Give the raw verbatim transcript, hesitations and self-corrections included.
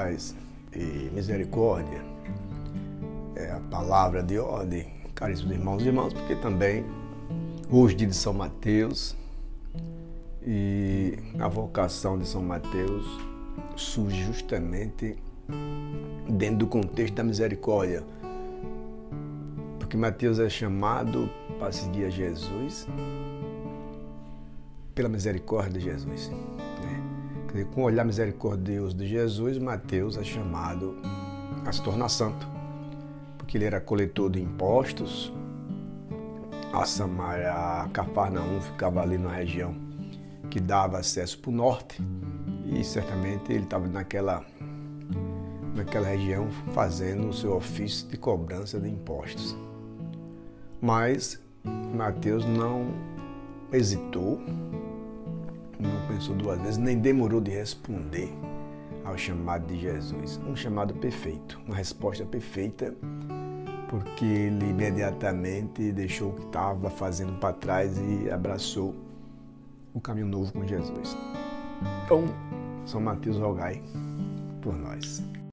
paz e misericórdia, é a palavra de ordem, caríssimos irmãos e irmãs, porque também hoje dia de São Mateus e a vocação de São Mateus surge justamente dentro do contexto da misericórdia, porque Mateus é chamado para seguir a Jesus pela misericórdia de Jesus. Né? Quer dizer, com o olhar misericordioso de Jesus, Mateus é chamado a se tornar santo, porque ele era coletor de impostos. A Samaria, a Cafarnaum ficava ali na região que dava acesso para o norte, e certamente ele estava naquela, naquela região fazendo o seu ofício de cobrança de impostos. Mas Mateus não hesitou, não pensou duas vezes, nem demorou de responder ao chamado de Jesus. Um chamado perfeito, uma resposta perfeita, porque ele imediatamente deixou o que estava fazendo para trás e abraçou o caminho novo com Jesus. Então, São Mateus, rogai por nós.